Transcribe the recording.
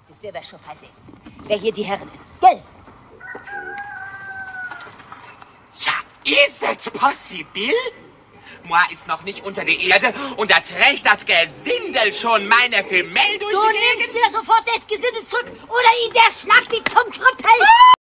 Das werden wir schon versehen. Wer hier die Herren ist. Gell? Ja, ist es possible? Moi ist noch nicht unter der Erde und da trägt das Gesindel schon meine Femelle durch Du die nimmst Gegend. mir sofort das Gesindel zurück oder in der Schlacht wie zum Krüppel.